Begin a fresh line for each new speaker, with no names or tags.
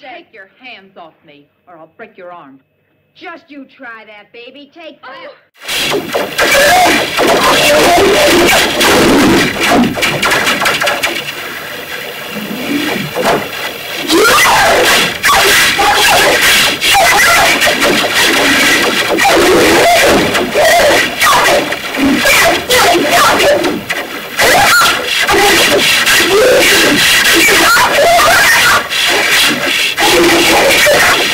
Take your hands off me, or I'll break your arm.
Just you try that, baby. Take that.
Oh,